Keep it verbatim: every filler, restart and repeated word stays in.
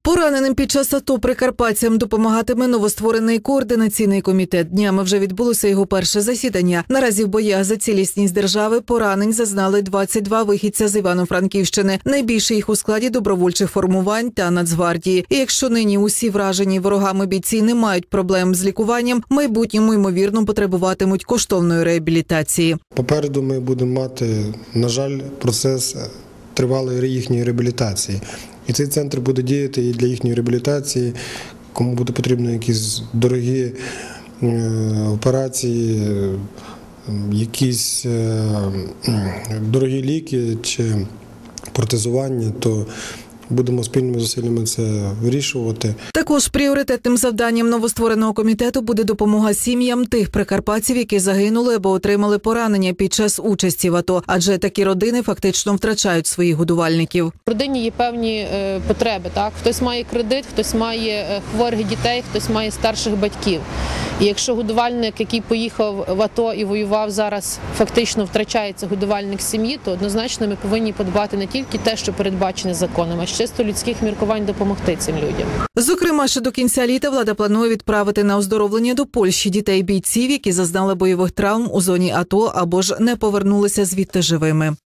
Пораненим під час АТО прикарпатцям допомагатиме новостворений координаційний комітет. Днями вже відбулося його перше засідання. Наразі в боях за цілісність держави поранень зазнали двадцять два вихідця з Івано-Франківщини. Найбільше їх у складі добровольчих формувань та Нацгвардії. І якщо нині усі вражені ворогами бійці не мають проблем з лікуванням, в майбутньому, ймовірно, потребуватимуть коштовної реабілітації. Попереду ми будемо мати, на жаль, процес тривалої їхньої реабілітації. І цей центр буде діяти і для їхньої реабілітації, кому буде потрібно якісь дорогі операції, якісь дорогі ліки чи протезування, то будемо спільними зусиллями це вирішувати. Також пріоритетним завданням новоствореного комітету буде допомога сім'ям тих прикарпатців, які загинули або отримали поранення під час участі в АТО, адже такі родини фактично втрачають своїх годувальників. В родині є певні е, потреби. Так? Хтось має кредит, хтось має е, хворих дітей, хтось має старших батьків. І якщо годувальник, який поїхав в АТО і воював зараз, фактично втрачається годувальник сім'ї, то однозначно ми повинні подбати не тільки те, що передбачене законом, а з чисто людських міркувань допомогти цим людям. Зокрема, ще до кінця літа влада планує відправити на оздоровлення до Польщі дітей-бійців, які зазнали бойових травм у зоні АТО або ж не повернулися звідти живими.